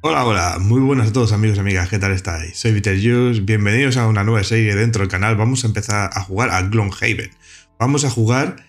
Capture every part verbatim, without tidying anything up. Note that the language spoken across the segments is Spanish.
Hola, hola, muy buenas a todos amigos y amigas, ¿qué tal estáis? Soy Viterjus, bienvenidos a una nueva serie dentro del canal. Vamos a empezar a jugar a Gloomhaven. Vamos a jugar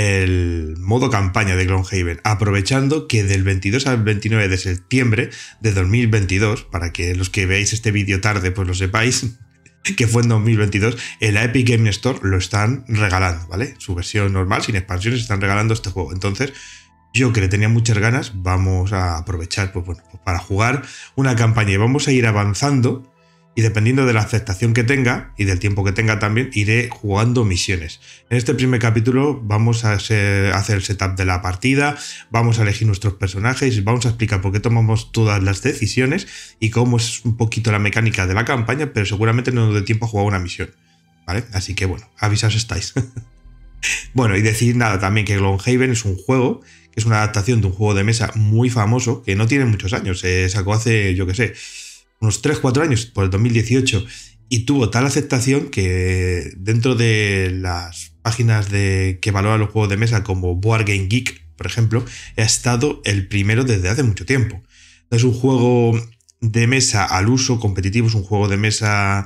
el modo campaña de Gloomhaven, aprovechando que del veintidós al veintinueve de septiembre de dos mil veintidós, para que los que veáis este vídeo tarde pues lo sepáis, que fue en dos mil veintidós, en la Epic Game Store lo están regalando, ¿vale? Su versión normal, sin expansiones, están regalando este juego. Entonces, yo que le tenía muchas ganas, vamos a aprovechar pues, bueno, pues para jugar una campaña y vamos a ir avanzando y dependiendo de la aceptación que tenga y del tiempo que tenga también, iré jugando misiones. En este primer capítulo vamos a hacer, hacer el setup de la partida, vamos a elegir nuestros personajes, vamos a explicar por qué tomamos todas las decisiones y cómo es un poquito la mecánica de la campaña, pero seguramente no nos dé tiempo a jugar una misión, ¿vale? Así que bueno, avisaos estáis. Bueno, y decir nada también que Gloomhaven es un juego que es una adaptación de un juego de mesa muy famoso que no tiene muchos años, se sacó hace, yo que sé, unos tres cuatro años, por el dos mil dieciocho, y tuvo tal aceptación que dentro de las páginas de, que valoran los juegos de mesa como Board Game Geek, por ejemplo, ha estado el primero desde hace mucho tiempo. Es un juego de mesa al uso competitivo, es un juego de mesa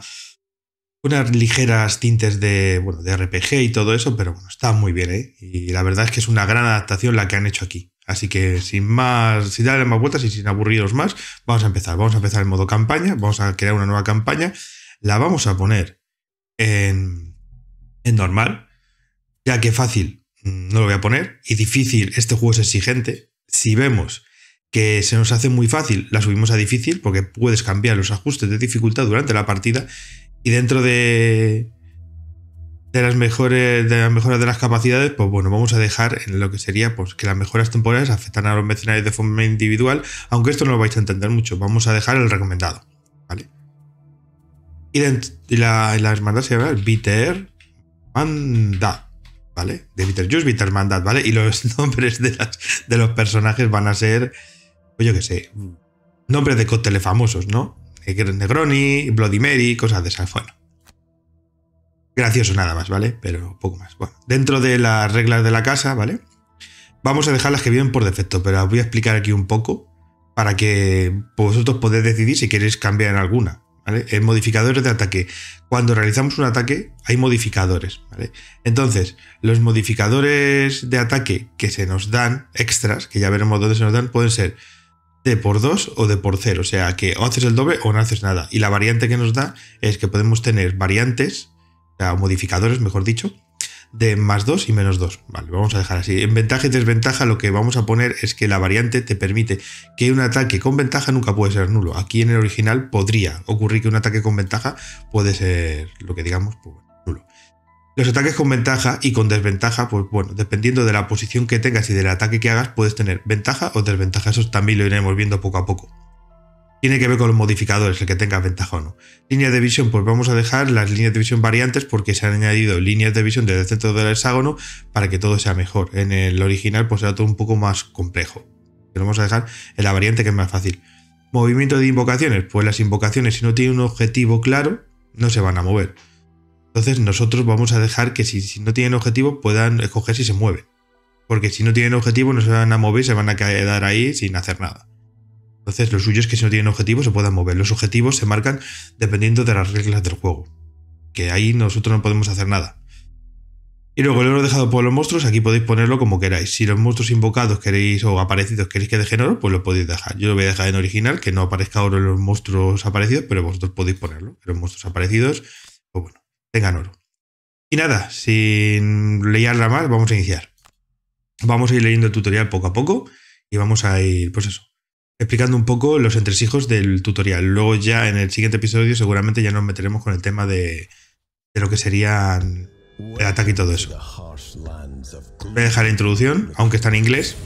unas ligeras tintes de, bueno, de R P G y todo eso, pero bueno, está muy bien, ¿eh? Y la verdad es que es una gran adaptación la que han hecho aquí. Así que sin más, sin darle más vueltas y sin aburriros más, vamos a empezar. Vamos a empezar en modo campaña, vamos a crear una nueva campaña, la vamos a poner en, en normal, ya que fácil no lo voy a poner, y difícil, este juego es exigente. Si vemos que se nos hace muy fácil, la subimos a difícil, porque puedes cambiar los ajustes de dificultad durante la partida. Y dentro de, de, las mejores, de las mejoras de las capacidades, pues bueno, vamos a dejar en lo que sería pues que las mejoras temporales afectan a los mercenarios de forma individual, aunque esto no lo vais a entender mucho. Vamos a dejar el recomendado, ¿vale? Y, dentro, y la, la hermandad se llama Bitter Mandad, ¿vale? De Viterjus, Bitter Mandad, ¿vale? Y los nombres de, las, de los personajes van a ser, pues yo qué sé, nombres de cócteles famosos, ¿no? Negroni, Bloody Mary, cosas de esas. Bueno, gracioso nada más, ¿vale? Pero poco más. Bueno, dentro de las reglas de la casa, ¿vale? Vamos a dejar las que vienen por defecto, pero os voy a explicar aquí un poco para que vosotros podáis decidir si queréis cambiar en alguna, ¿vale? En modificadores de ataque, cuando realizamos un ataque hay modificadores, ¿vale? Entonces, los modificadores de ataque que se nos dan, extras, que ya veremos dónde se nos dan, pueden ser de por dos o de por cero, o sea que o haces el doble o no haces nada. Y la variante que nos da es que podemos tener variantes, o sea, modificadores, mejor dicho, de más dos y menos dos. Vale, vamos a dejar así. En ventaja y desventaja lo que vamos a poner es que la variante te permite que un ataque con ventaja nunca puede ser nulo. Aquí en el original podría ocurrir que un ataque con ventaja puede ser lo que digamos pues, nulo. Los ataques con ventaja y con desventaja, pues bueno, dependiendo de la posición que tengas y del ataque que hagas, puedes tener ventaja o desventaja. Eso también lo iremos viendo poco a poco. Tiene que ver con los modificadores, el que tenga ventaja o no. Líneas de visión, pues vamos a dejar las líneas de visión variantes porque se han añadido líneas de visión desde el centro del hexágono para que todo sea mejor. En el original, pues era todo un poco más complejo. Pero vamos a dejar en la variante que es más fácil. Movimiento de invocaciones, pues las invocaciones, si no tienen un objetivo claro, no se van a mover. Entonces nosotros vamos a dejar que si, si no tienen objetivo puedan escoger si se mueven. Porque si no tienen objetivo no se van a mover y se van a quedar ahí sin hacer nada. Entonces lo suyo es que si no tienen objetivo se puedan mover. Los objetivos se marcan dependiendo de las reglas del juego. Que ahí nosotros no podemos hacer nada. Y luego el oro dejado por los monstruos, aquí podéis ponerlo como queráis. Si los monstruos invocados queréis o aparecidos queréis que dejen oro, pues lo podéis dejar. Yo lo voy a dejar en original, que no aparezca oro en los monstruos aparecidos, pero vosotros podéis ponerlo. En los monstruos aparecidos, pues bueno, tengan oro. Y nada, sin leerla más, vamos a iniciar. Vamos a ir leyendo el tutorial poco a poco y vamos a ir, pues eso, explicando un poco los entresijos del tutorial. Luego ya en el siguiente episodio seguramente ya nos meteremos con el tema de, de lo que serían el ataque y todo eso. Voy a dejar la introducción, aunque está en inglés.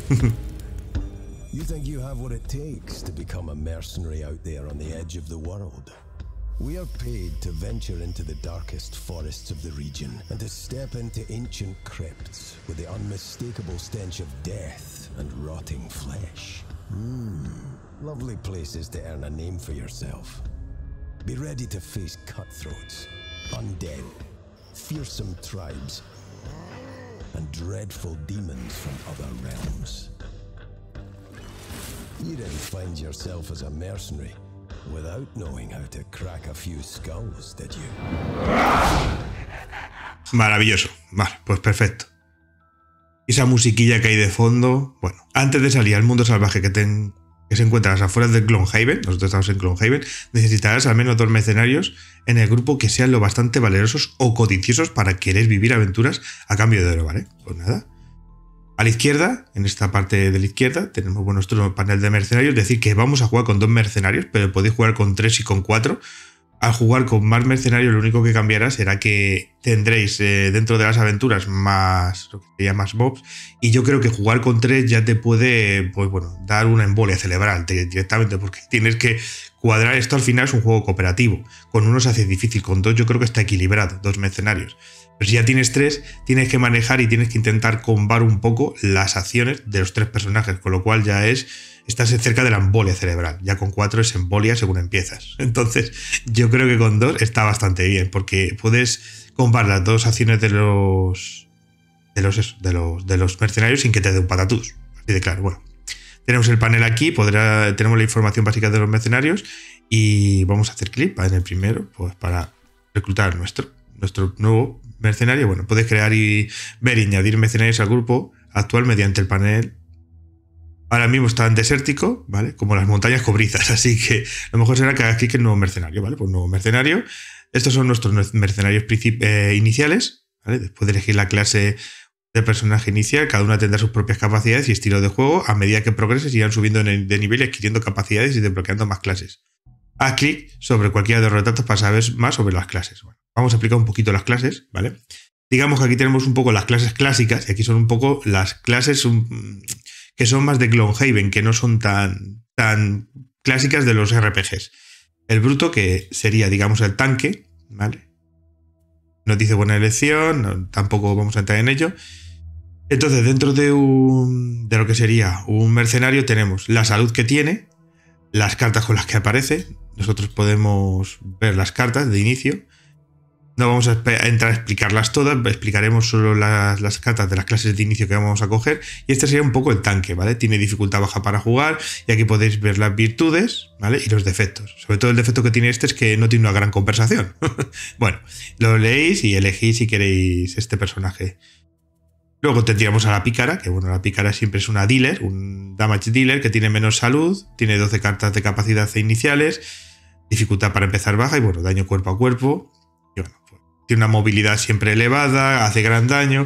We are paid to venture into the darkest forests of the region and to step into ancient crypts with the unmistakable stench of death and rotting flesh. Hmm, lovely places to earn a name for yourself. Be ready to face cutthroats, undead, fearsome tribes, and dreadful demons from other realms. You didn't find yourself as a mercenary without knowing how to crack a few skulls, did you? Maravilloso. Vale, pues perfecto. Esa musiquilla que hay de fondo. Bueno, antes de salir al mundo salvaje que, ten, que se encuentra a las afueras de Gloomhaven, nosotros estamos en Gloomhaven, necesitarás al menos dos mercenarios en el grupo que sean lo bastante valerosos o codiciosos para querer vivir aventuras a cambio de oro, ¿vale? Pues nada. A la izquierda, en esta parte de la izquierda, tenemos bueno, nuestro panel de mercenarios, es decir, que vamos a jugar con dos mercenarios, pero podéis jugar con tres y con cuatro. Al jugar con más mercenarios, lo único que cambiará será que tendréis eh, dentro de las aventuras más, lo que sería más mobs, y yo creo que jugar con tres ya te puede, pues bueno, dar una embolia cerebral directamente, porque tienes que cuadrar esto. Al final es un juego cooperativo, con uno se hace difícil, con dos yo creo que está equilibrado, dos mercenarios. Pero si ya tienes tres, tienes que manejar y tienes que intentar combar un poco las acciones de los tres personajes, con lo cual ya es... estás cerca de la embolia cerebral. Ya con cuatro es embolia según empiezas. Entonces, yo creo que con dos está bastante bien, porque puedes combar las dos acciones de los de los, de los, de los mercenarios sin que te dé un patatús. Así de claro. Bueno, tenemos el panel aquí, podrá, tenemos la información básica de los mercenarios y vamos a hacer clic en el primero, pues para reclutar nuestro, nuestro nuevo mercenario. Bueno, puedes crear y ver y añadir mercenarios al grupo actual mediante el panel. Ahora mismo está en desértico, ¿vale? Como las montañas cobrizas, así que lo mejor será que hagas clic en nuevo mercenario, ¿vale? Pues nuevo mercenario. Estos son nuestros mercenarios eh, iniciales, ¿vale? Después de elegir la clase de personaje inicial, cada una tendrá sus propias capacidades y estilo de juego. A medida que progreses irán subiendo de nivel y adquiriendo capacidades y desbloqueando más clases. Haz clic sobre cualquiera de los retratos para saber más sobre las clases. Bueno, vamos a explicar un poquito las clases, ¿vale? Digamos que aquí tenemos un poco las clases clásicas y aquí son un poco las clases... Un, que son más de Gloomhaven, que no son tan, tan clásicas de los R P Gs. El bruto, que sería, digamos, el tanque, ¿vale? Nos dice buena elección, no, tampoco vamos a entrar en ello. Entonces, dentro de, un, de lo que sería un mercenario, tenemos la salud que tiene, las cartas con las que aparece. Nosotros podemos ver las cartas de inicio. No vamos a entrar a explicarlas todas, explicaremos solo las, las cartas de las clases de inicio que vamos a coger. Y este sería un poco el tanque, ¿vale? Tiene dificultad baja para jugar y aquí podéis ver las virtudes, ¿vale? Y los defectos. Sobre todo el defecto que tiene este es que no tiene una gran conversación. Bueno, lo leéis y elegís si queréis este personaje. Luego tendríamos a la pícara, que bueno, la pícara siempre es una dealer, un damage dealer que tiene menos salud, tiene doce cartas de capacidad iniciales, dificultad para empezar baja y bueno, daño cuerpo a cuerpo. Y bueno, tiene una movilidad siempre elevada, hace gran daño,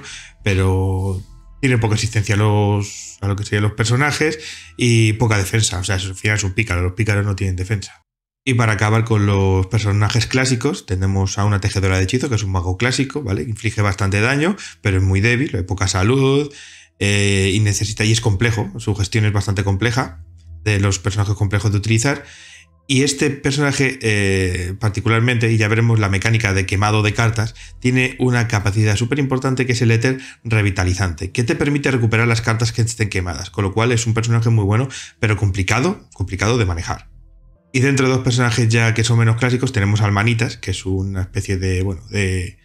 pero tiene poca asistencia a, los, a lo que serían los personajes y poca defensa. O sea, al final es un pícaro, los pícaros no tienen defensa. Y para acabar con los personajes clásicos, tenemos a una tejedora de hechizo, que es un mago clásico, ¿vale? Inflige bastante daño, pero es muy débil, hay poca salud eh, y necesita, y es complejo, su gestión es bastante compleja, de los personajes complejos de utilizar. Y este personaje eh, particularmente, y ya veremos la mecánica de quemado de cartas, tiene una capacidad súper importante que es el éter revitalizante, que te permite recuperar las cartas que estén quemadas, con lo cual es un personaje muy bueno, pero complicado, complicado de manejar. Y dentro de dos personajes ya que son menos clásicos tenemos al Manitas, que es una especie de, bueno, de,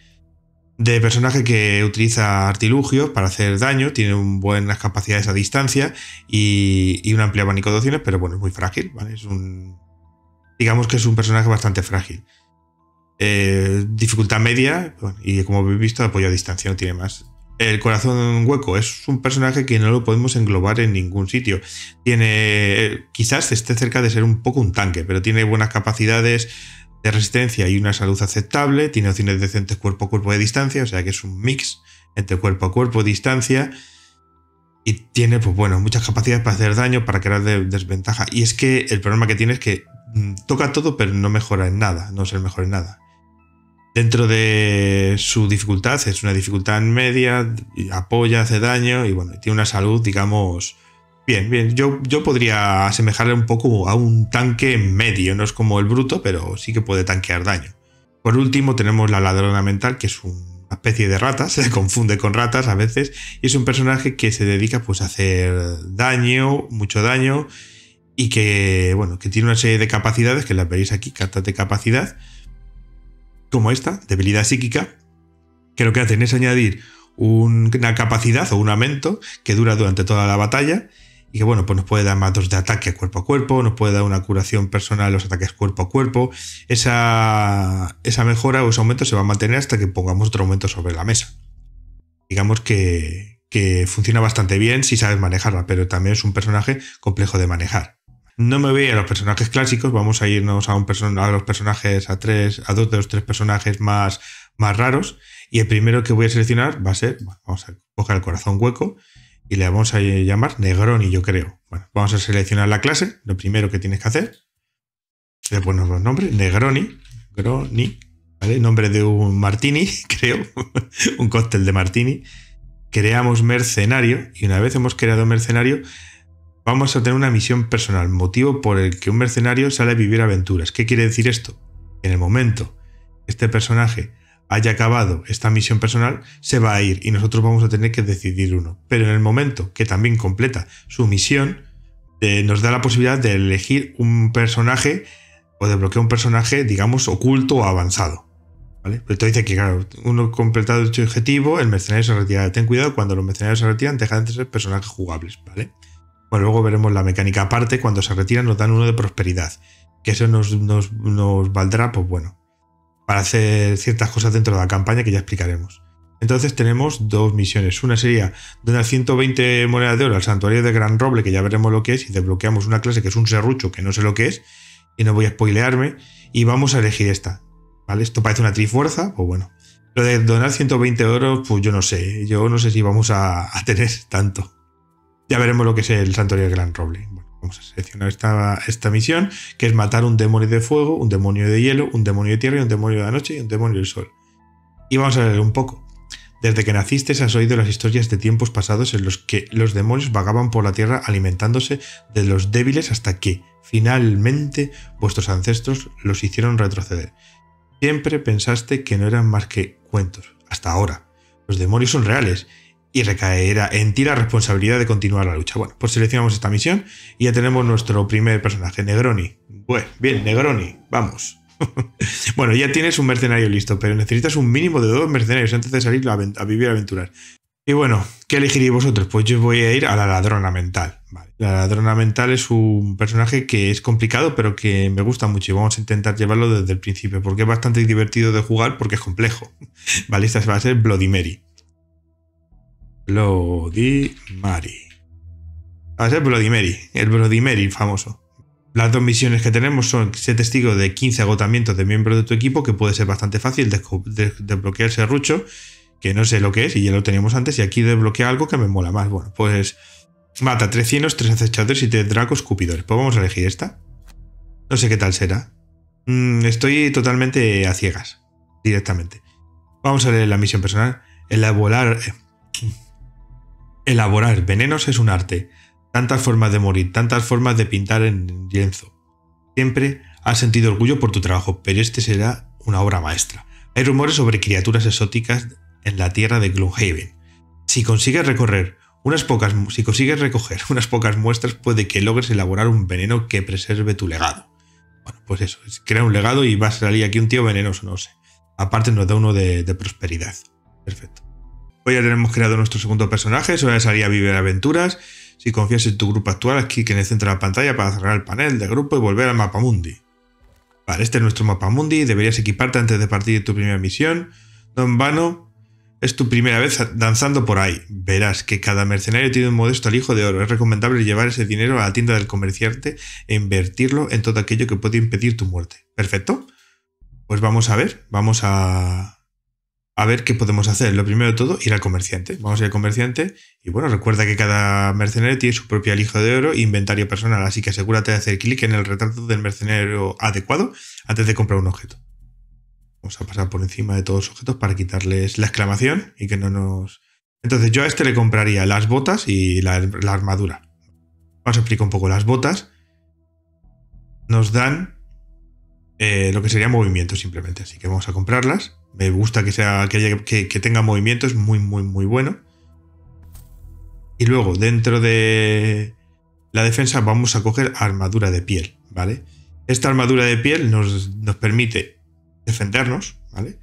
de personaje que utiliza artilugios para hacer daño, tiene un buenas capacidades a distancia y, y un amplio abanico de opciones, pero bueno, es muy frágil, ¿vale? Es un... Digamos que es un personaje bastante frágil. Eh, dificultad media, bueno, y como habéis visto, apoyo a distancia, no tiene más. El corazón hueco es un personaje que no lo podemos englobar en ningún sitio. Tiene, quizás esté cerca de ser un poco un tanque, pero tiene buenas capacidades de resistencia y una salud aceptable. Tiene opciones decentes cuerpo a cuerpo de distancia, o sea que es un mix entre cuerpo a cuerpo, distancia. Y tiene, pues bueno, muchas capacidades para hacer daño, para crear de desventaja. Y es que el problema que tiene es que mmm, toca todo, pero no mejora en nada, no es el mejor en nada. Dentro de su dificultad, es una dificultad media, apoya, hace daño y bueno, tiene una salud, digamos, bien, bien. Yo, yo podría asemejarle un poco a un tanque medio, no es como el bruto, pero sí que puede tanquear daño. Por último, tenemos la ladrona mental, que es una especie de rata, se confunde con ratas a veces, y es un personaje que se dedica pues a hacer daño, mucho daño, y que, bueno, que tiene una serie de capacidades, que las veréis aquí, cartas de capacidad, como esta, debilidad psíquica, que lo que hacen es añadir un, una capacidad o un aumento que dura durante toda la batalla y que bueno, pues nos puede dar más dos de ataque cuerpo a cuerpo, nos puede dar una curación personal a los ataques cuerpo a cuerpo. Esa, esa mejora o ese aumento se va a mantener hasta que pongamos otro aumento sobre la mesa. Digamos que, que funciona bastante bien si sabes manejarla, pero también es un personaje complejo de manejar. No me voy a los personajes clásicos, vamos a irnos a, un person a los personajes, a, tres, a dos de los tres personajes más, más raros. Y el primero que voy a seleccionar va a ser, bueno, vamos a coger el corazón hueco y le vamos a llamar Negroni, yo creo. Bueno, vamos a seleccionar la clase, lo primero que tienes que hacer. Le ponemos los nombres, Negroni, Negroni, ¿vale? Nombre de un martini, creo, un cóctel de martini. Creamos mercenario y una vez hemos creado mercenario, vamos a tener una misión personal, motivo por el que un mercenario sale a vivir aventuras. ¿Qué quiere decir esto? En el momento que este personaje haya acabado esta misión personal, se va a ir y nosotros vamos a tener que decidir uno. Pero en el momento que también completa su misión, eh, nos da la posibilidad de elegir un personaje o de bloquear un personaje, digamos, oculto o avanzado. ¿Vale? Pero esto dice que, claro, uno completado dicho objetivo, el mercenario se retira. Ten cuidado, cuando los mercenarios se retiran, dejan de ser personajes jugables, ¿vale? Bueno, luego veremos la mecánica aparte. Cuando se retiran nos dan uno de prosperidad, que eso nos, nos, nos valdrá, pues bueno, para hacer ciertas cosas dentro de la campaña que ya explicaremos. Entonces tenemos dos misiones. Una sería donar ciento veinte monedas de oro al santuario de Gran Roble, que ya veremos lo que es, y desbloqueamos una clase que es un serrucho, que no sé lo que es, y no voy a spoilearme, y vamos a elegir esta. ¿Vale? Esto parece una trifuerza, pues bueno. Lo de donar ciento veinte euros, pues yo no sé. Yo no sé si vamos a, a tener tanto. Ya veremos lo que es el santuario de Gran Roble. Bueno, vamos a seleccionar esta, esta misión, que es matar un demonio de fuego, un demonio de hielo, un demonio de tierra, y un demonio de la noche y un demonio del sol. Y vamos a leer un poco. Desde que naciste has oído las historias de tiempos pasados en los que los demonios vagaban por la tierra alimentándose de los débiles hasta que, finalmente, vuestros ancestros los hicieron retroceder. Siempre pensaste que no eran más que cuentos. Hasta ahora. Los demonios son reales y recaerá en ti la responsabilidad de continuar la lucha. Bueno, pues seleccionamos esta misión y ya tenemos nuestro primer personaje, Negroni. Bueno, bien, Negroni, vamos. Bueno, ya tienes un mercenario listo, pero necesitas un mínimo de dos mercenarios antes de salir a, a vivir aventuras. Y bueno, ¿qué elegiréis vosotros? Pues yo voy a ir a la ladrona mental. Vale. La ladrona mental es un personaje que es complicado, pero que me gusta mucho y vamos a intentar llevarlo desde el principio, porque es bastante divertido de jugar, porque es complejo. Vale, esta va a ser Bloody Mary. Bloody Mary. Va a ser Bloody Mary, el Bloody Mary famoso. Las dos misiones que tenemos son ser testigo de quince agotamientos de miembros de tu equipo, que puede ser bastante fácil desbloquear ese serrucho, que no sé lo que es y ya lo teníamos antes, y aquí desbloquea algo que me mola más. Bueno, pues mata tres cienos, tres acechadores y tres dracos escupidores. Pues vamos a elegir esta. No sé qué tal será. Mm, estoy totalmente a ciegas, directamente. Vamos a leer la misión personal. Elaborar... Elaborar venenos es un arte. Tantas formas de morir, tantas formas de pintar en lienzo. Siempre has sentido orgullo por tu trabajo, pero este será una obra maestra. Hay rumores sobre criaturas exóticas en la tierra de Gloomhaven. Si consigues recorrer unas pocas, si consigues recoger unas pocas muestras, puede que logres elaborar un veneno que preserve tu legado. Bueno, pues eso, crea un legado y va a salir aquí un tío venenoso, no sé. Aparte nos da uno de, de prosperidad. Perfecto. Hoy ya tenemos creado nuestro segundo personaje, es hora de salir a vivir aventuras. Si confías en tu grupo actual, clic en el centro de la pantalla para cerrar el panel de grupo y volver al mapa mundi. Vale, este es nuestro mapa mundi, deberías equiparte antes de partir de tu primera misión. No en vano, es tu primera vez danzando por ahí. Verás que cada mercenario tiene un modesto alijo de oro. Es recomendable llevar ese dinero a la tienda del comerciante e invertirlo en todo aquello que puede impedir tu muerte. ¿Perfecto? Pues vamos a ver, vamos a... a ver qué podemos hacer. Lo primero de todo, ir al comerciante. Vamos a ir al comerciante y bueno, recuerda que cada mercenario tiene su propio alijo de oro e inventario personal, así que asegúrate de hacer clic en el retrato del mercenario adecuado antes de comprar un objeto. Vamos a pasar por encima de todos los objetos para quitarles la exclamación y que no nos... Entonces yo a este le compraría las botas y la, la armadura. Vamos a explicar un poco. Las botas nos dan eh, lo que sería movimiento simplemente, así que vamos a comprarlas. Me gusta que, sea, que, haya, que, que tenga movimiento, es muy, muy, muy bueno. Y luego, dentro de la defensa, vamos a coger armadura de piel, ¿vale? Esta armadura de piel nos, nos permite defendernos, ¿vale?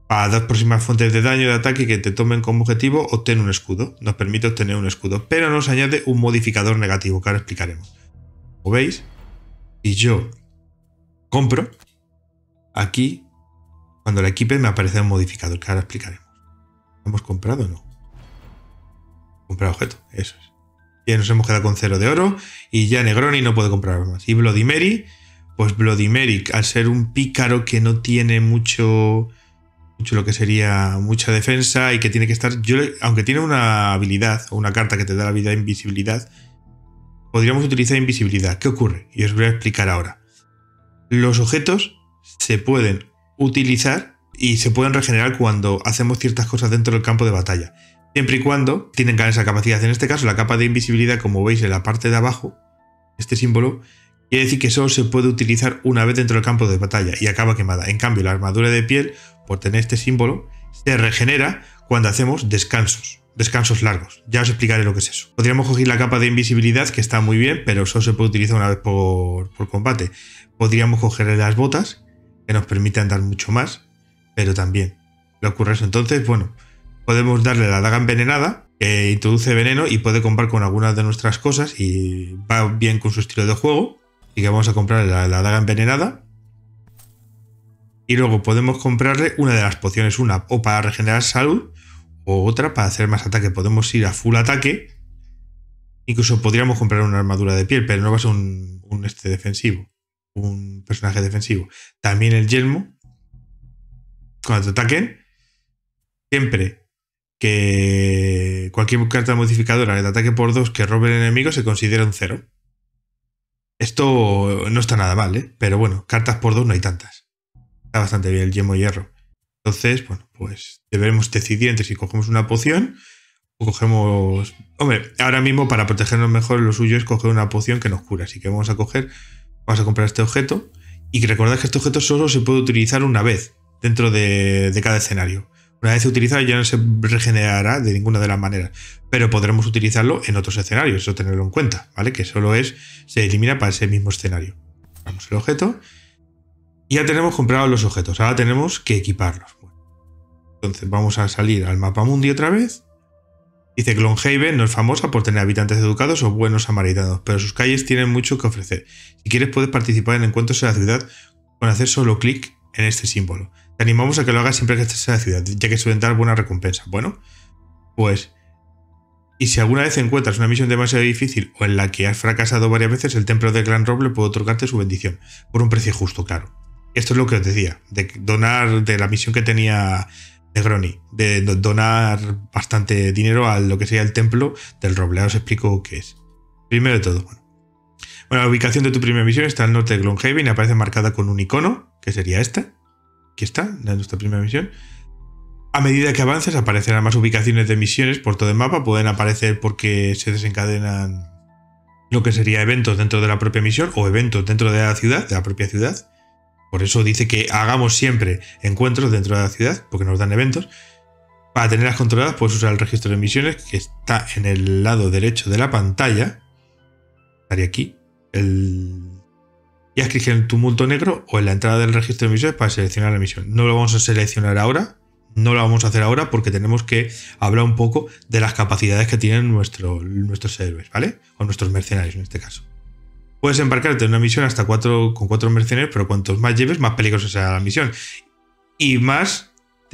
Para dos próximas fuentes de daño de ataque que te tomen como objetivo, obtén un escudo. Nos permite obtener un escudo, pero nos añade un modificador negativo, que ahora explicaremos. Como veis, si yo compro, aquí, cuando la equipe me aparece un modificador, que ahora explicaremos. ¿Hemos comprado o no? Comprar objeto, eso es. Ya nos hemos quedado con cero de oro y ya Negroni no puede comprar más. Y Bloody Mary, pues Bloody Mary, al ser un pícaro que no tiene mucho... mucho lo que sería mucha defensa y que tiene que estar, yo, aunque tiene una habilidad o una carta que te da la habilidad de invisibilidad, podríamos utilizar invisibilidad. ¿Qué ocurre? Y os voy a explicar ahora. Los objetos se pueden utilizar y se pueden regenerar cuando hacemos ciertas cosas dentro del campo de batalla, siempre y cuando tienen esa capacidad. En este caso, la capa de invisibilidad, como veis en la parte de abajo, este símbolo, quiere decir que solo se puede utilizar una vez dentro del campo de batalla y acaba quemada. En cambio, la armadura de piel, por tener este símbolo, se regenera cuando hacemos descansos, descansos largos. Ya os explicaré lo que es eso. Podríamos coger la capa de invisibilidad, que está muy bien, pero solo se puede utilizar una vez por, por combate. Podríamos coger las botas, que nos permiten andar mucho más, pero también le ocurre eso. Entonces, bueno, podemos darle la daga envenenada, que introduce veneno y puede comprar con algunas de nuestras cosas y va bien con su estilo de juego. Así que vamos a comprarle la, la daga envenenada. Y luego podemos comprarle una de las pociones, una o para regenerar salud o otra para hacer más ataque. Podemos ir a full ataque. Incluso podríamos comprar una armadura de piel, pero no va a ser un, un este defensivo, un personaje defensivo. También el yelmo, cuando te ataquen, siempre que cualquier carta modificadora que te ataque por dos que robe el enemigo se considera un cero. Esto no está nada mal, ¿eh? Pero bueno, cartas por dos no hay tantas. Está bastante bien el yelmo hierro. Entonces, bueno, pues debemos decidir entre si cogemos una poción o cogemos... Hombre, ahora mismo para protegernos mejor lo suyo es coger una poción que nos cura. Así que vamos a coger, vamos a comprar este objeto. Y recordad que este objeto solo se puede utilizar una vez dentro de, de cada escenario. Una vez utilizado ya no se regenerará de ninguna de las maneras, pero podremos utilizarlo en otros escenarios, eso tenerlo en cuenta, ¿vale? Que solo es, se elimina para ese mismo escenario. Compramos el objeto y ya tenemos comprados los objetos, ahora tenemos que equiparlos. Bueno, entonces vamos a salir al mapa mundi otra vez. Dice que Gloomhaven no es famosa por tener habitantes educados o buenos samaritanos, pero sus calles tienen mucho que ofrecer. Si quieres puedes participar en encuentros en la ciudad con hacer solo clic en este símbolo. Te animamos a que lo hagas siempre que estés en la ciudad, ya que suelen dar buena recompensa. Bueno, pues... Y si alguna vez encuentras una misión demasiado difícil o en la que has fracasado varias veces, el templo de Gran Roble puede otorgarte su bendición, por un precio justo, claro. Esto es lo que os decía, de donar, de la misión que tenía Negroni, de donar bastante dinero a lo que sería el templo del Roble. Ahora os explico qué es. Primero de todo, bueno. Bueno, la ubicación de tu primera misión está al norte de Gloomhaven y aparece marcada con un icono, que sería esta. Aquí está, en nuestra primera misión. A medida que avances aparecerán más ubicaciones de misiones por todo el mapa. Pueden aparecer porque se desencadenan lo que sería eventos dentro de la propia misión o eventos dentro de la ciudad, de la propia ciudad. Por eso dice que hagamos siempre encuentros dentro de la ciudad, porque nos dan eventos. Para tenerlas controladas puedes usar el registro de misiones, que está en el lado derecho de la pantalla. Estaría aquí. El... Y haz clic en el tumulto negro o en la entrada del registro de misiones para seleccionar la misión. No lo vamos a seleccionar ahora. No lo vamos a hacer ahora porque tenemos que hablar un poco de las capacidades que tienen nuestro, nuestros héroes, ¿vale? O nuestros mercenarios en este caso. Puedes embarcarte en una misión hasta cuatro, con cuatro mercenarios, pero cuantos más lleves, más peligrosa será la misión. Y más,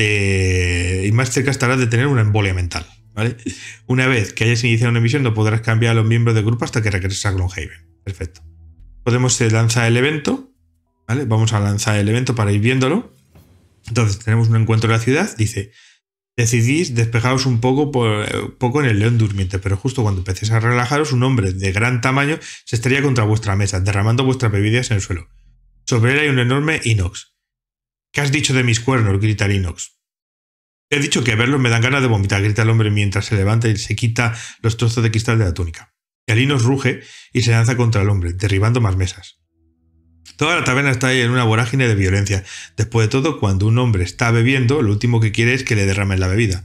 te, y más cerca estarás de tener una embolia mental, ¿vale? Una vez que hayas iniciado una misión, no podrás cambiar a los miembros del grupo hasta que regreses a Gloomhaven. Perfecto. Podemos lanzar el evento, ¿vale? Vamos a lanzar el evento para ir viéndolo. Entonces tenemos un encuentro en la ciudad, dice, decidís despejaros un poco, por, poco en el león durmiente, pero justo cuando empecéis a relajaros, un hombre de gran tamaño se estaría contra vuestra mesa, derramando vuestras bebidas en el suelo. Sobre él hay un enorme inox. ¿Qué has dicho de mis cuernos?, grita el inox. He dicho que verlos me dan ganas de vomitar, grita el hombre mientras se levanta y se quita los trozos de cristal de la túnica. El inox ruge y se lanza contra el hombre, derribando más mesas. Toda la taberna está ahí en una vorágine de violencia. Después de todo, cuando un hombre está bebiendo, lo último que quiere es que le derramen la bebida.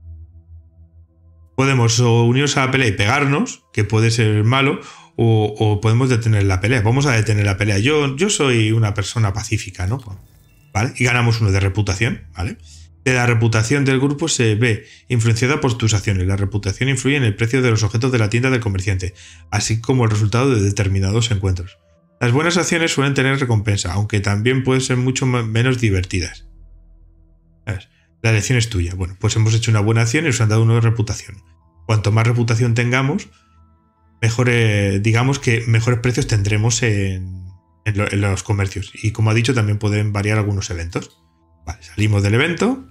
Podemos o unirnos a la pelea y pegarnos, que puede ser malo, o, o podemos detener la pelea. Vamos a detener la pelea. Yo, yo soy una persona pacífica, ¿no? ¿Vale? Y ganamos uno de reputación, ¿vale? de la reputación del grupo se ve influenciada por tus acciones. La reputación influye en el precio de los objetos de la tienda del comerciante, así como el resultado de determinados encuentros. Las buenas acciones suelen tener recompensa, aunque también pueden ser mucho menos divertidas. La elección es tuya. Bueno, pues hemos hecho una buena acción y nos han dado una reputación. Cuanto más reputación tengamos, mejores, digamos que mejores precios tendremos en, en, lo, en los comercios. Y como ha dicho, también pueden variar algunos eventos. Vale, salimos del evento.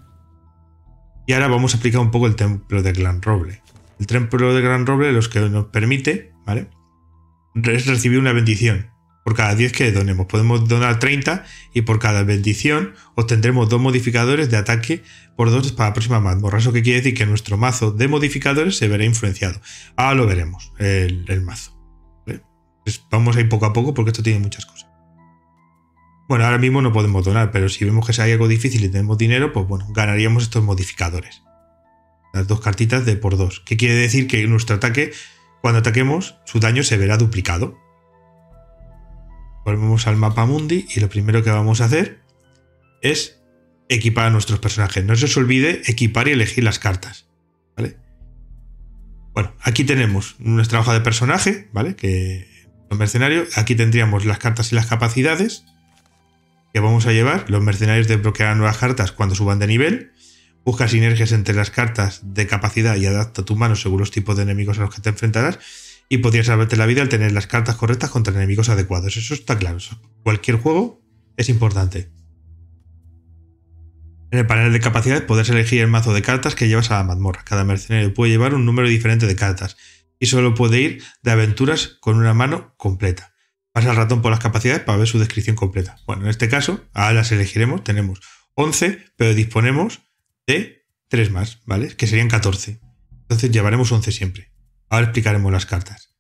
Y ahora vamos a aplicar un poco el templo de Gran Roble. El templo de Gran Roble lo que nos permite, ¿vale?, es recibir una bendición. Por cada diez que donemos. Podemos donar treinta y por cada bendición obtendremos dos modificadores de ataque por dos para la próxima mazmorra. Eso que quiere decir que nuestro mazo de modificadores se verá influenciado. Ahora lo veremos, el, el mazo. ¿Vale? Pues vamos a ir poco a poco porque esto tiene muchas cosas. Bueno, ahora mismo no podemos donar, pero si vemos que hay algo difícil y tenemos dinero, pues bueno, ganaríamos estos modificadores. Las dos cartitas de por dos. ¿Qué quiere decir? Que nuestro ataque, cuando ataquemos, su daño se verá duplicado. Volvemos al mapa mundi y lo primero que vamos a hacer es equipar a nuestros personajes. No se os olvide equipar y elegir las cartas, ¿vale? Bueno, aquí tenemos nuestra hoja de personaje, ¿vale? Que los mercenarios. Aquí tendríamos las cartas y las capacidades que vamos a llevar. Los mercenarios desbloquearán nuevas cartas cuando suban de nivel. Busca sinergias entre las cartas de capacidad y adapta tu mano según los tipos de enemigos a los que te enfrentarás. Y podrías salvarte la vida al tener las cartas correctas contra enemigos adecuados. Eso está claro. Eso. Cualquier juego es importante. En el panel de capacidades podrás elegir el mazo de cartas que llevas a la mazmorra. Cada mercenario puede llevar un número diferente de cartas y solo puede ir de aventuras con una mano completa. Pasa el ratón por las capacidades para ver su descripción completa. Bueno, en este caso, ahora las elegiremos. Tenemos once, pero disponemos de tres más, ¿vale? Que serían catorce. Entonces llevaremos once siempre. Ahora explicaremos las cartas.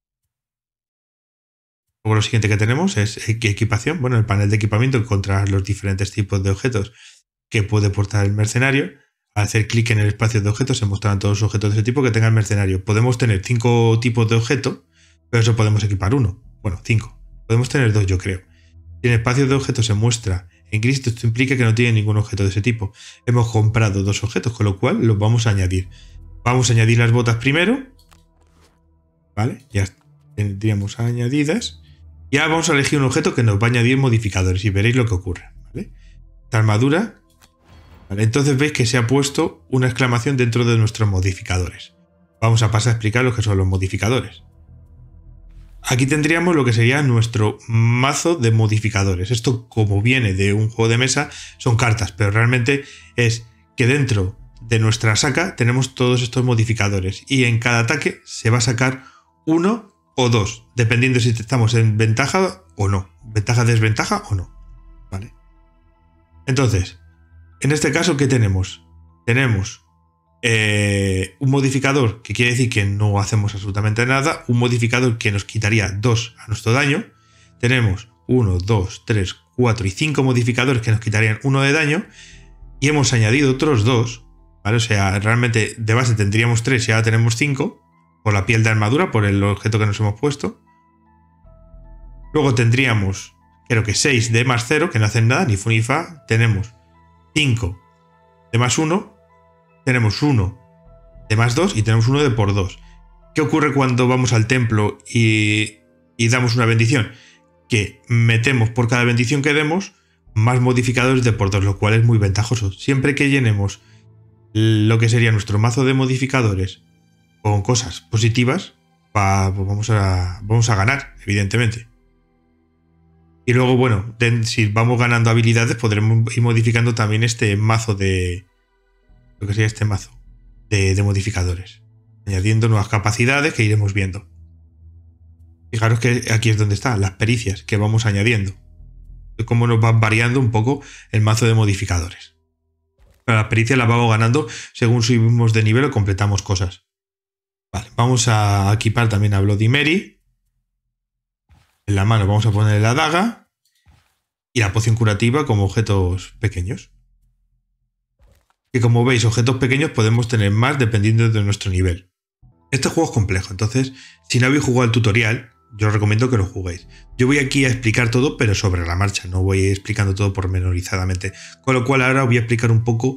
Luego lo siguiente que tenemos es equipación. Bueno, en el panel de equipamiento encontrarás los diferentes tipos de objetos que puede portar el mercenario. Al hacer clic en el espacio de objetos se mostrarán todos los objetos de ese tipo que tenga el mercenario. Podemos tener cinco tipos de objetos, pero eso podemos equipar uno. Bueno, cinco. Podemos tener dos, yo creo. Si en el espacio de objetos se muestra en gris, esto implica que no tiene ningún objeto de ese tipo. Hemos comprado dos objetos, con lo cual los vamos a añadir. Vamos a añadir las botas primero. ¿Vale? Ya tendríamos añadidas. Y ahora vamos a elegir un objeto que nos va a añadir modificadores y veréis lo que ocurre, ¿vale? Esta armadura, ¿vale? Entonces veis que se ha puesto una exclamación dentro de nuestros modificadores. Vamos a pasar a explicar lo que son los modificadores. Aquí tendríamos lo que sería nuestro mazo de modificadores. Esto, como viene de un juego de mesa, son cartas, pero realmente es que dentro de nuestra saca tenemos todos estos modificadores y en cada ataque se va a sacar uno o dos, dependiendo si estamos en ventaja o no. Ventaja, desventaja o no. ¿Vale? Entonces, en este caso, ¿qué tenemos? Tenemos eh, un modificador que quiere decir que no hacemos absolutamente nada. Un modificador que nos quitaría dos a nuestro daño. Tenemos uno, dos, tres, cuatro y cinco modificadores que nos quitarían uno de daño. Y hemos añadido otros dos. ¿Vale? O sea, realmente de base tendríamos tres y ahora tenemos cinco. Por la piel de armadura, por el objeto que nos hemos puesto. Luego tendríamos, creo que seis de más cero, que no hacen nada, ni fu ni fa. Tenemos cinco de más uno. Tenemos uno de más dos y tenemos uno de por dos. ¿Qué ocurre cuando vamos al templo y, y damos una bendición? Que metemos por cada bendición que demos más modificadores de por dos, lo cual es muy ventajoso. Siempre que llenemos lo que sería nuestro mazo de modificadores con cosas positivas, va, pues vamos, a, vamos a ganar, evidentemente. Y luego, bueno, de, si vamos ganando habilidades, podremos ir modificando también este mazo de... Lo que sería este mazo de, de modificadores. Añadiendo nuevas capacidades que iremos viendo. Fijaros que aquí es donde están las pericias que vamos añadiendo. De cómo nos van variando un poco el mazo de modificadores. Pero las pericias las vamos ganando según subimos de nivel o completamos cosas. Vale, vamos a equipar también a Bloody Mary. En la mano vamos a poner la daga y la poción curativa como objetos pequeños. Que como veis, objetos pequeños podemos tener más dependiendo de nuestro nivel. Este juego es complejo, entonces si no habéis jugado el tutorial, yo os recomiendo que lo juguéis. Yo voy aquí a explicar todo, pero sobre la marcha, no voy explicando todo pormenorizadamente. Con lo cual ahora os voy a explicar un poco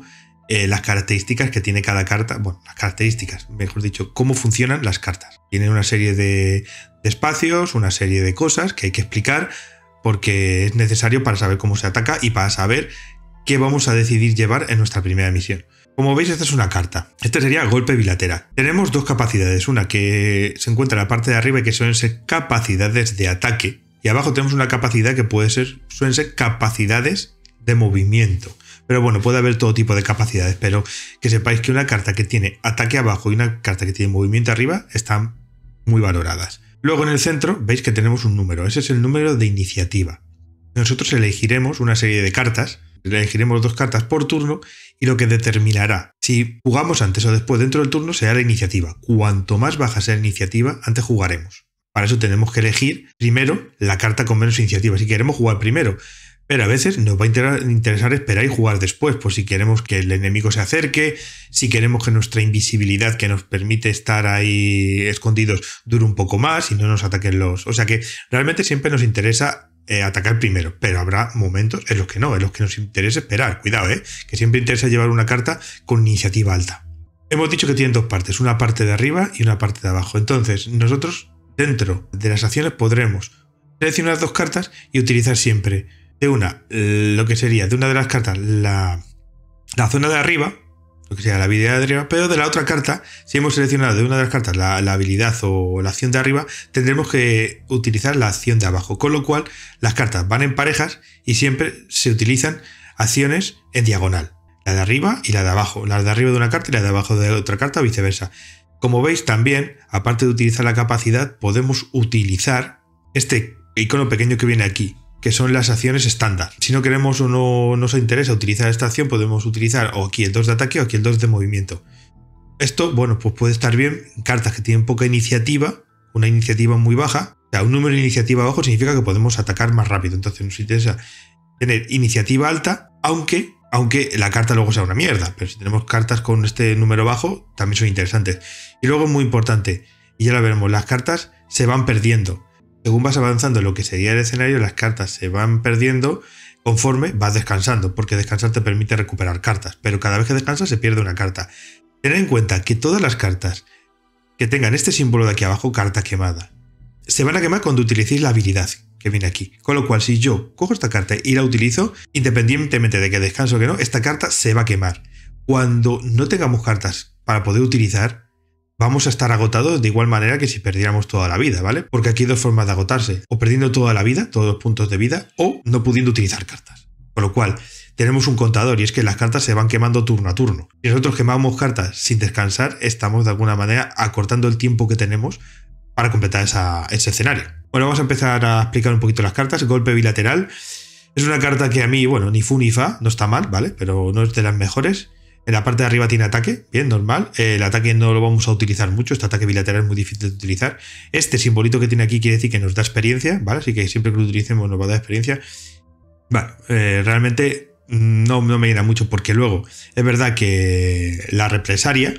eh, las características que tiene cada carta. Bueno, las características, mejor dicho, cómo funcionan las cartas. Tienen una serie de, de espacios, una serie de cosas que hay que explicar porque es necesario para saber cómo se ataca y para saber qué vamos a decidir llevar en nuestra primera misión. Como veis, esta es una carta. Este sería golpe bilateral. Tenemos dos capacidades. Una que se encuentra en la parte de arriba y que suelen ser capacidades de ataque. Y abajo tenemos una capacidad que puede ser, suelen ser capacidades de movimiento. Pero bueno, puede haber todo tipo de capacidades. Pero que sepáis que una carta que tiene ataque abajo y una carta que tiene movimiento arriba están muy valoradas. Luego en el centro veis que tenemos un número. Ese es el número de iniciativa. Nosotros elegiremos una serie de cartas. Elegiremos dos cartas por turno y lo que determinará si jugamos antes o después dentro del turno será la iniciativa. Cuanto más baja sea la iniciativa, antes jugaremos. Para eso tenemos que elegir primero la carta con menos iniciativa, si queremos jugar primero. Pero a veces nos va a interesar esperar y jugar después, por si queremos que el enemigo se acerque, si queremos que nuestra invisibilidad que nos permite estar ahí escondidos dure un poco más y no nos ataquen los... O sea que realmente siempre nos interesa Eh, atacar primero, pero habrá momentos en los que no, en los que nos interesa esperar. Cuidado, eh, que siempre interesa llevar una carta con iniciativa alta. Hemos dicho que tienen dos partes, una parte de arriba y una parte de abajo. Entonces, nosotros dentro de las acciones podremos seleccionar dos cartas y utilizar siempre de una, lo que sería de una de las cartas la, la zona de arriba, lo que sea la habilidad de arriba, pero de la otra carta, si hemos seleccionado de una de las cartas la, la habilidad o la acción de arriba, tendremos que utilizar la acción de abajo, con lo cual las cartas van en parejas y siempre se utilizan acciones en diagonal, la de arriba y la de abajo, la de arriba de una carta y la de abajo de otra carta o viceversa. Como veis también, aparte de utilizar la capacidad, podemos utilizar este icono pequeño que viene aquí, que son las acciones estándar. Si no queremos o no nos interesa utilizar esta acción, podemos utilizar o aquí el dos de ataque o aquí el dos de movimiento. Esto, bueno, pues puede estar bien en cartas que tienen poca iniciativa, una iniciativa muy baja. O sea, un número de iniciativa bajo significa que podemos atacar más rápido. Entonces nos interesa tener iniciativa alta, aunque, aunque la carta luego sea una mierda. Pero si tenemos cartas con este número bajo, también son interesantes. Y luego, muy importante, y ya lo veremos, las cartas se van perdiendo. Según vas avanzando en lo que sería el escenario, las cartas se van perdiendo conforme vas descansando, porque descansar te permite recuperar cartas, pero cada vez que descansas se pierde una carta. Tened en cuenta que todas las cartas que tengan este símbolo de aquí abajo, carta quemada, se van a quemar cuando utilicéis la habilidad que viene aquí. Con lo cual, si yo cojo esta carta y la utilizo, independientemente de que descanso o que no, esta carta se va a quemar. Cuando no tengamos cartas para poder utilizar, vamos a estar agotados de igual manera que si perdiéramos toda la vida, ¿vale? Porque aquí hay dos formas de agotarse, o perdiendo toda la vida, todos los puntos de vida, o no pudiendo utilizar cartas. Con lo cual, tenemos un contador y es que las cartas se van quemando turno a turno. Si nosotros quemamos cartas sin descansar, estamos de alguna manera acortando el tiempo que tenemos para completar esa, ese escenario. Bueno, vamos a empezar a explicar un poquito las cartas. Golpe bilateral es una carta que a mí, bueno, ni fu ni fa, no está mal, ¿vale? Pero no es de las mejores. En la parte de arriba tiene ataque, bien, normal. El ataque no lo vamos a utilizar mucho, este ataque bilateral es muy difícil de utilizar. Este simbolito que tiene aquí quiere decir que nos da experiencia, ¿vale? Así que siempre que lo utilicemos nos va a dar experiencia. Vale, eh, realmente no, no me llena mucho porque luego es verdad que la represaria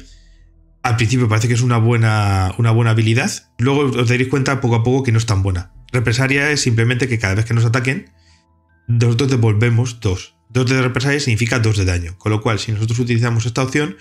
al principio parece que es una buena, una buena habilidad, luego os daréis cuenta poco a poco que no es tan buena. Represaria es simplemente que cada vez que nos ataquen, nosotros devolvemos dos. dos de represalia significa dos de daño, con lo cual si nosotros utilizamos esta opción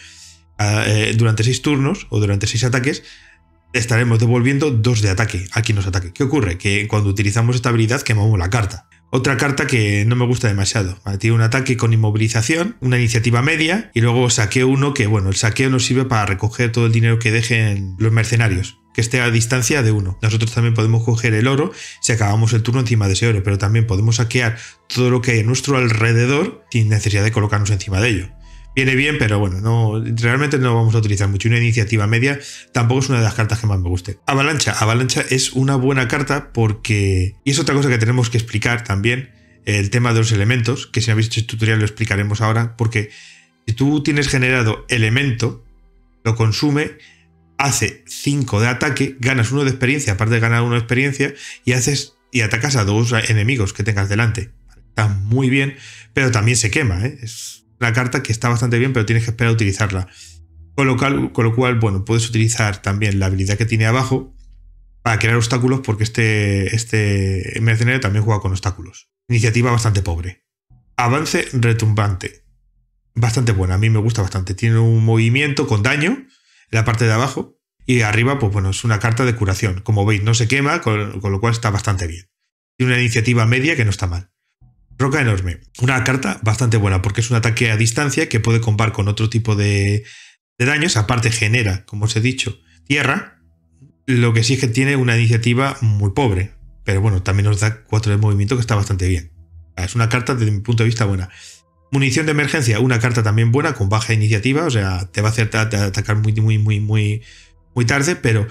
eh, durante seis turnos o durante seis ataques, estaremos devolviendo dos de ataque a quien nos ataque. ¿Qué ocurre? Que cuando utilizamos esta habilidad quemamos la carta. Otra carta que no me gusta demasiado. ¿Vale? Tiene un ataque con inmovilización, una iniciativa media y luego saqueo uno que, bueno, el saqueo nos sirve para recoger todo el dinero que dejen los mercenarios, que esté a distancia de uno. Nosotros también podemos coger el oro si acabamos el turno encima de ese oro, pero también podemos saquear todo lo que hay a nuestro alrededor sin necesidad de colocarnos encima de ello. Viene bien, pero bueno, no, realmente no lo vamos a utilizar mucho. Una iniciativa media tampoco es una de las cartas que más me guste. Avalancha. Avalancha es una buena carta porque... Y es otra cosa que tenemos que explicar también, el tema de los elementos, que si no habéis hecho el tutorial lo explicaremos ahora, porque si tú tienes generado elemento, lo consume, hace cinco de ataque, ganas uno de experiencia, aparte de ganar uno de experiencia, y haces y atacas a dos enemigos que tengas delante. Está muy bien, pero también se quema, ¿eh? Es una carta que está bastante bien, pero tienes que esperar a utilizarla. Con lo cual, con lo cual, bueno, puedes utilizar también la habilidad que tiene abajo para crear obstáculos, porque este, este mercenario también juega con obstáculos. Iniciativa bastante pobre. Avance retumbante. bastante buena, a mí me gusta bastante. Tiene un movimiento con daño en la parte de abajo y arriba, pues bueno, es una carta de curación. Como veis, no se quema, con, con lo cual está bastante bien. Tiene una iniciativa media que no está mal. Roca enorme, una carta bastante buena porque es un ataque a distancia que puede combar con otro tipo de, de daños. Aparte genera, como os he dicho, tierra. Lo que sí es que tiene una iniciativa muy pobre, pero bueno, también nos da cuatro de movimiento que está bastante bien. Es una carta desde mi punto de vista buena. Munición de emergencia, una carta también buena con baja iniciativa, o sea, te va a hacer atacar muy, muy, muy, muy, muy tarde, pero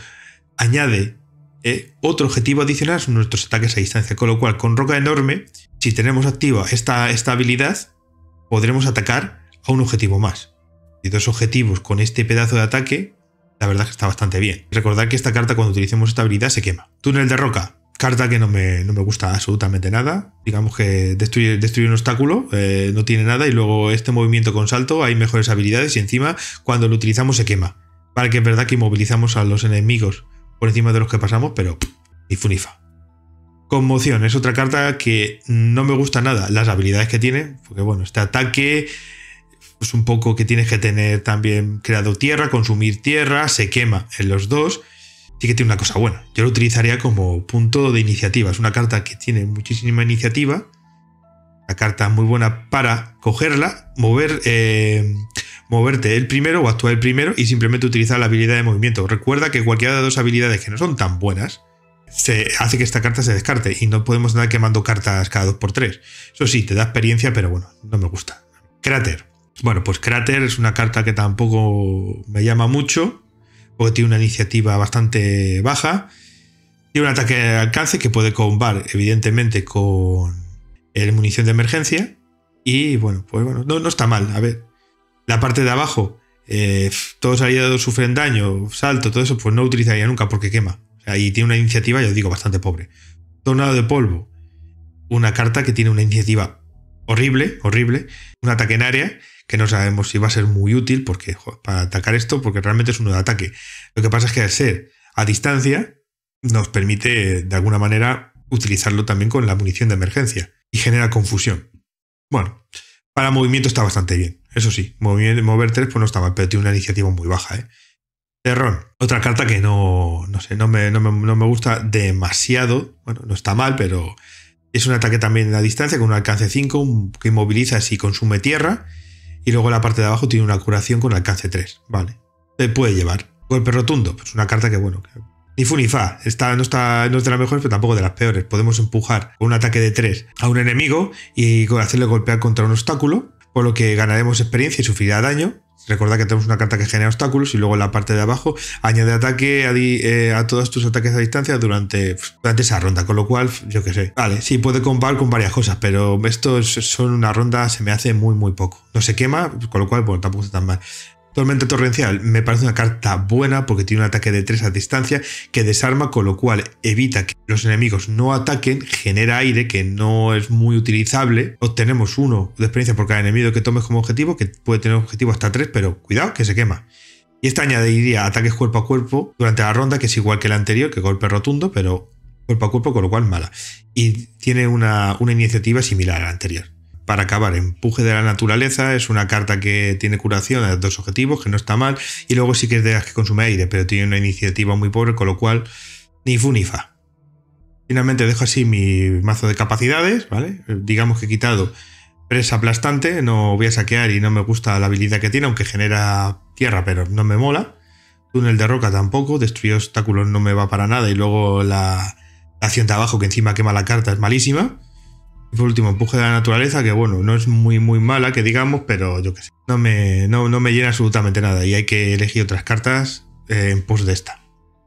añade eh, otro objetivo adicional, son nuestros ataques a distancia, con lo cual con Roca enorme, si tenemos activa esta, esta habilidad, podremos atacar a un objetivo más. Y dos objetivos con este pedazo de ataque, la verdad es que está bastante bien. Recordad que esta carta cuando utilicemos esta habilidad se quema. Túnel de roca. Carta que no me, no me gusta absolutamente nada. Digamos que destruye, destruye un obstáculo, eh, no tiene nada y luego este movimiento con salto hay mejores habilidades y encima cuando lo utilizamos se quema. Vale que es verdad que inmovilizamos a los enemigos por encima de los que pasamos, pero ni fu ni fa. Conmoción es otra carta que no me gusta nada las habilidades que tiene, porque bueno, este ataque es un poco que tienes que tener también creado tierra, consumir tierra, se quema en los dos. Sí que tiene una cosa buena. Yo lo utilizaría como punto de iniciativa. Es una carta que tiene muchísima iniciativa. Una carta muy buena para cogerla, mover, eh, moverte el primero o actuar el primero y simplemente utilizar la habilidad de movimiento. Recuerda que cualquiera de dos habilidades que no son tan buenas se hace que esta carta se descarte y no podemos andar quemando cartas cada dos por tres. Eso sí, te da experiencia, pero bueno, no me gusta. Cráter. Bueno, pues Cráter es una carta que tampoco me llama mucho, porque tiene una iniciativa bastante baja. Tiene un ataque de alcance que puede combar, evidentemente, con el munición de emergencia. Y bueno, pues bueno, no, no está mal. A ver, la parte de abajo, eh, todos aliados sufren daño, salto, todo eso, pues no utilizaría nunca porque quema. O sea, y tiene una iniciativa, ya os digo, bastante pobre. Tornado de polvo, una carta que tiene una iniciativa horrible, horrible. Un ataque en área que no sabemos si va a ser muy útil porque joder, para atacar esto, porque realmente es uno de ataque. Lo que pasa es que al ser a distancia nos permite de alguna manera utilizarlo también con la munición de emergencia y genera confusión. Bueno, para movimiento está bastante bien, eso sí, mover, mover tres pues no está mal, pero tiene una iniciativa muy baja, ¿eh? Terrón, otra carta que no, no sé, no me, no, me, no me gusta demasiado, bueno, no está mal, pero es un ataque también a distancia con un alcance cinco, un, que inmoviliza si consume tierra. Y luego la parte de abajo tiene una curación con alcance tres, ¿vale? Se puede llevar. Golpe rotundo, pues una carta que, bueno, que ni fu ni fa. Está, no, está, no es de las mejores, pero tampoco de las peores. Podemos empujar con un ataque de tres a un enemigo y hacerle golpear contra un obstáculo, por lo que ganaremos experiencia y sufrirá daño. Recordad que tenemos una carta que genera obstáculos y luego en la parte de abajo añade ataque a, di, eh, a todos tus ataques a distancia durante, durante esa ronda, con lo cual, yo qué sé. Vale, sí, puede combar con varias cosas, pero esto son una ronda, se me hace muy, muy poco. No se quema, con lo cual, bueno, tampoco está tan mal. Tormenta torrencial me parece una carta buena porque tiene un ataque de tres a distancia que desarma, con lo cual evita que los enemigos no ataquen, genera aire que no es muy utilizable. Obtenemos uno de experiencia por cada enemigo que tomes como objetivo, que puede tener objetivo hasta tres, pero cuidado que se quema. Y esta añadiría ataques cuerpo a cuerpo durante la ronda, que es igual que la anterior, que golpe rotundo, pero cuerpo a cuerpo, con lo cual mala. Y tiene una, una iniciativa similar a la anterior. Para acabar, empuje de la naturaleza, es una carta que tiene curación a dos objetivos, que no está mal, y luego sí que es de las que consume aire, pero tiene una iniciativa muy pobre, con lo cual ni fu ni fa. Finalmente dejo así mi mazo de capacidades, ¿vale? Digamos que he quitado presa aplastante, no voy a saquear y no me gusta la habilidad que tiene, aunque genera tierra, pero no me mola. Túnel de roca tampoco, destruir obstáculos no me va para nada, y luego la, la acción de abajo que encima quema la carta es malísima. Y por último, empuje de la naturaleza, que bueno, no es muy muy mala, que digamos, pero yo qué sé, no me, no, no me llena absolutamente nada y hay que elegir otras cartas eh, en pos de esta.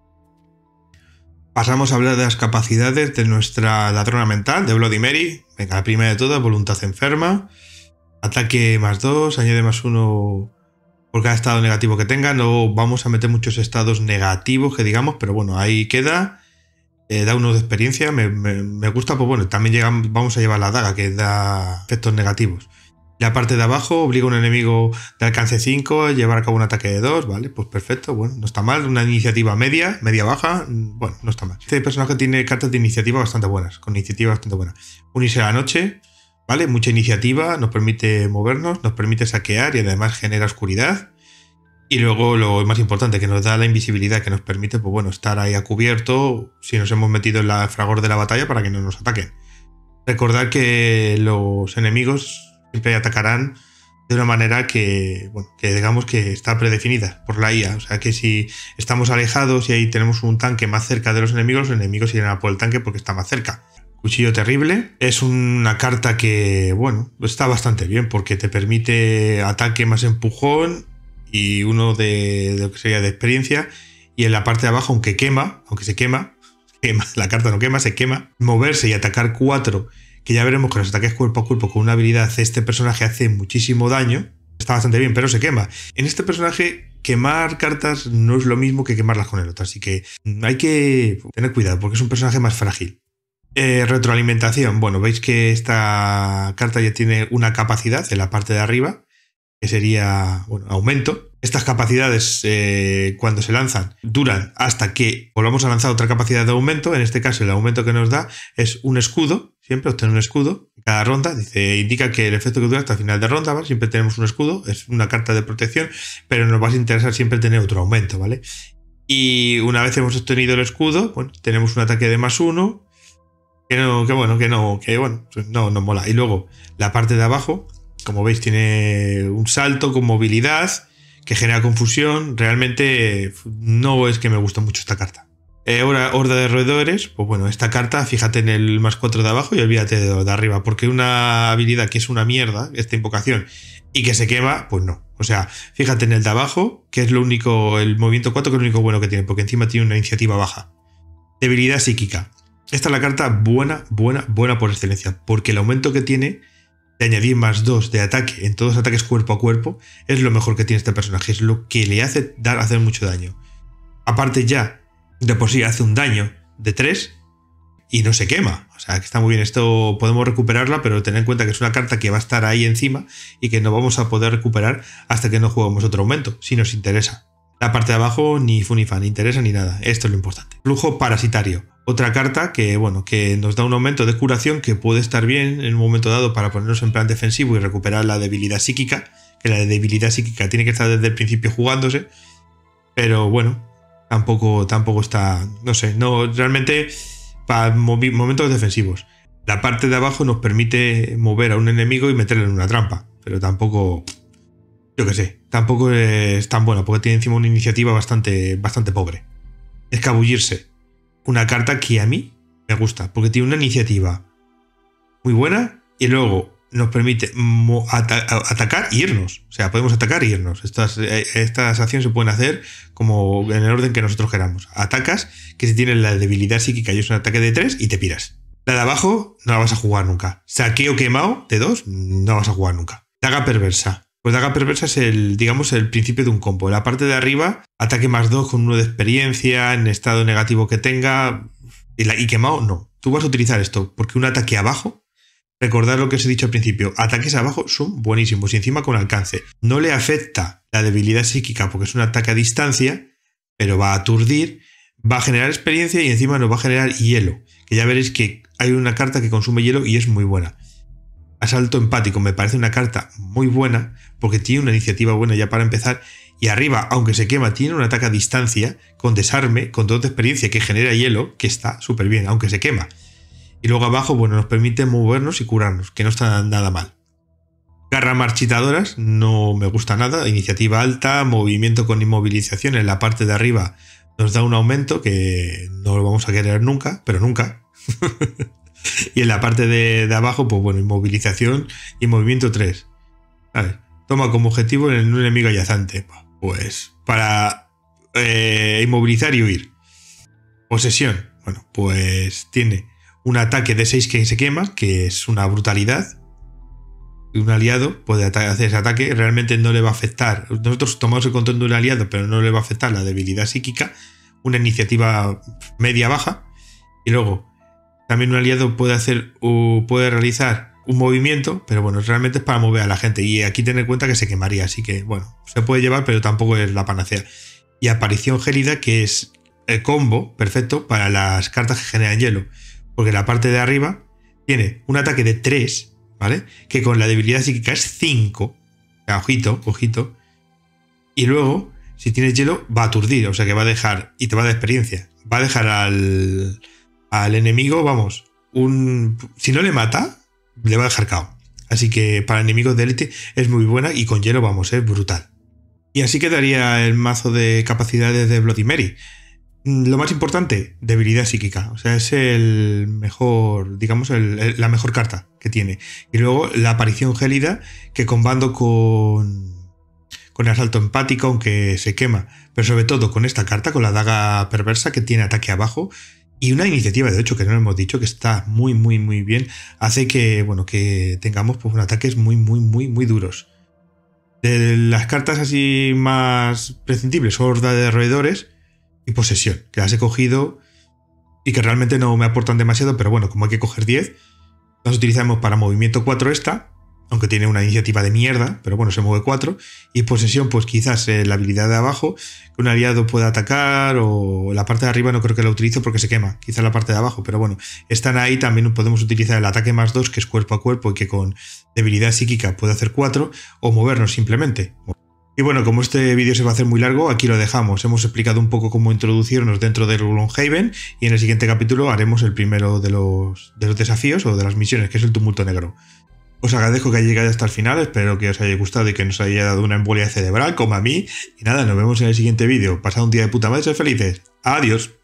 Pasamos a hablar de las capacidades de nuestra ladrona mental, de Bloody Mary. Venga, la primera de todas, voluntad enferma, ataque más dos, añade más uno por cada estado negativo que tenga. No vamos a meter muchos estados negativos, que digamos, pero bueno, ahí queda. Eh, da uno de experiencia, me, me, me gusta, pues bueno, también llegamos, vamos a llevar la daga, que da efectos negativos. La parte de abajo obliga a un enemigo de alcance cinco a llevar a cabo un ataque de dos, ¿vale? Pues perfecto, bueno, no está mal. Una iniciativa media, media-baja, bueno, no está mal. Este personaje tiene cartas de iniciativa bastante buenas, con iniciativa bastante buena. Unirse a la noche, ¿vale? Mucha iniciativa, nos permite movernos, nos permite saquear y además genera oscuridad. Y luego lo más importante, que nos da la invisibilidad, que nos permite, pues bueno, estar ahí a cubierto si nos hemos metido en la fragor de la batalla para que no nos ataquen. Recordad que los enemigos siempre atacarán de una manera que, bueno, que digamos que está predefinida por la I A. O sea que si estamos alejados y ahí tenemos un tanque más cerca de los enemigos, los enemigos irán a por el tanque porque está más cerca. Cuchillo terrible. Es una carta que, bueno, está bastante bien porque te permite ataque más empujón y uno de, de lo que sería de experiencia. Y en la parte de abajo, aunque quema, aunque se quema, quema, la carta no quema, se quema, moverse y atacar cuatro, que ya veremos que los ataques cuerpo a cuerpo con una habilidad este personaje hace muchísimo daño. Está bastante bien, pero se quema. En este personaje, quemar cartas no es lo mismo que quemarlas con el otro, así que hay que tener cuidado porque es un personaje más frágil. Eh, retroalimentación. Bueno, veis que esta carta ya tiene una capacidad en la parte de arriba, que sería, bueno, aumento. Estas capacidades, eh, cuando se lanzan, duran hasta que volvamos a lanzar otra capacidad de aumento. En este caso, el aumento que nos da es un escudo. Siempre obtener un escudo cada ronda. Dice, indica que el efecto que dura hasta el final de ronda, ¿vale? Siempre tenemos un escudo. Es una carta de protección, pero nos va a interesar siempre tener otro aumento, ¿vale? Y una vez hemos obtenido el escudo, bueno, tenemos un ataque de más uno. Que no, que bueno, que no, que bueno, no, no mola. Y luego, la parte de abajo, como veis, tiene un salto con movilidad que genera confusión. Realmente no es que me guste mucho esta carta. Eh, ahora, horda de roedores, pues bueno, esta carta, fíjate en el más cuatro de abajo y olvídate de lo de arriba, porque una habilidad que es una mierda, esta invocación, y que se quema, pues no. O sea, fíjate en el de abajo, que es lo único, el movimiento cuatro, que es lo único bueno que tiene, porque encima tiene una iniciativa baja. Debilidad psíquica. Esta es la carta buena, buena, buena por excelencia, porque el aumento que tiene de añadir más dos de ataque en todos los ataques cuerpo a cuerpo es lo mejor que tiene este personaje, es lo que le hace dar hacer mucho daño. Aparte ya, de por sí hace un daño de tres y no se quema, o sea que está muy bien. Esto podemos recuperarla, pero tened en cuenta que es una carta que va a estar ahí encima y que no vamos a poder recuperar hasta que no juguemos otro aumento, si nos interesa. La parte de abajo ni fu ni fa, ni interesa ni nada, esto es lo importante. Flujo parasitario. Otra carta que, bueno, que nos da un aumento de curación que puede estar bien en un momento dado para ponernos en plan defensivo y recuperar la debilidad psíquica, que la debilidad psíquica tiene que estar desde el principio jugándose, pero bueno, tampoco, tampoco está, no sé, no, realmente para momentos defensivos. La parte de abajo nos permite mover a un enemigo y meterle en una trampa, pero tampoco, yo qué sé, tampoco es tan bueno porque tiene encima una iniciativa bastante, bastante pobre. Escabullirse. Una carta que a mí me gusta, porque tiene una iniciativa muy buena y luego nos permite ata atacar e irnos. O sea, podemos atacar e irnos. Estas, estas acciones se pueden hacer como en el orden que nosotros queramos. Atacas, que si tienes la debilidad psíquica y es un ataque de tres y te piras. La de abajo no la vas a jugar nunca. Saqueo quemado de dos no la vas a jugar nunca. Daga perversa. Pues daga perversa es el, digamos, el principio de un combo. La parte de arriba, ataque más dos con uno de experiencia, en estado negativo que tenga, y, la, y quemado, no. Tú vas a utilizar esto, porque un ataque abajo, recordad lo que os he dicho al principio, ataques abajo son buenísimos y encima con alcance. No le afecta la debilidad psíquica porque es un ataque a distancia, pero va a aturdir, va a generar experiencia y encima nos va a generar hielo, que ya veréis que hay una carta que consume hielo y es muy buena. Asalto empático me parece una carta muy buena porque tiene una iniciativa buena ya para empezar y arriba, aunque se quema, tiene un ataque a distancia con desarme, con dos de experiencia que genera hielo, que está súper bien, aunque se quema. Y luego abajo, bueno, nos permite movernos y curarnos, que no está nada mal. Garra marchitadoras, no me gusta nada, iniciativa alta, movimiento con inmovilización en la parte de arriba nos da un aumento que no lo vamos a querer nunca, pero nunca. Y en la parte de, de abajo, pues bueno, inmovilización y movimiento tres. Vale. Toma como objetivo en un enemigo adyacente. Pues para eh, inmovilizar y huir. Posesión. Bueno, pues tiene un ataque de seis que se quema, que es una brutalidad. Y un aliado puede hacer ese ataque. Realmente no le va a afectar. Nosotros tomamos el control de un aliado, pero no le va a afectar la debilidad psíquica. Una iniciativa media-baja. Y luego también un aliado puede hacer o puede realizar un movimiento, pero bueno, realmente es para mover a la gente. Y aquí tener en cuenta que se quemaría, así que bueno, se puede llevar, pero tampoco es la panacea. Y aparición gélida, que es el combo perfecto para las cartas que generan hielo, porque la parte de arriba tiene un ataque de tres ¿vale? Que con la debilidad psíquica es cinco. O sea, ojito, ojito. Y luego, si tienes hielo, va a aturdir. O sea que va a dejar, y te va a dar experiencia, va a dejar al, al enemigo, vamos, un... Si no le mata, le va a dejar K O. Así que para enemigos de élite es muy buena y con hielo, vamos, es brutal. Y así quedaría el mazo de capacidades de Bloody Mary. Lo más importante, debilidad psíquica. O sea, es el mejor, digamos, el, el, la mejor carta que tiene. Y luego la aparición gélida, que combando con, con asalto empático, aunque se quema. Pero sobre todo con esta carta, con la daga perversa, que tiene ataque abajo. Y una iniciativa de ocho, que no hemos dicho, que está muy, muy, muy bien. Hace que, bueno, que tengamos pues, ataques muy, muy, muy, muy duros. De las cartas así más prescindibles, horda de roedores y posesión, que las he cogido y que realmente no me aportan demasiado, pero bueno, como hay que coger diez, las utilizamos para movimiento cuatro esta, aunque tiene una iniciativa de mierda, pero bueno, se mueve cuatro, y posesión, pues quizás eh, la habilidad de abajo, que un aliado pueda atacar, o la parte de arriba no creo que la utilizo porque se quema, quizás la parte de abajo, pero bueno, están ahí, también podemos utilizar el ataque más dos, que es cuerpo a cuerpo, y que con debilidad psíquica puede hacer cuatro, o movernos simplemente. Y bueno, como este vídeo se va a hacer muy largo, aquí lo dejamos. Hemos explicado un poco cómo introducirnos dentro del Gloomhaven, y en el siguiente capítulo haremos el primero de los, de los desafíos o de las misiones, que es el tumulto negro. Os agradezco que hayáis llegado hasta el final, espero que os haya gustado y que nos haya dado una embolia cerebral como a mí. Y nada, nos vemos en el siguiente vídeo. Pasad un día de puta madre, sed felices. Adiós.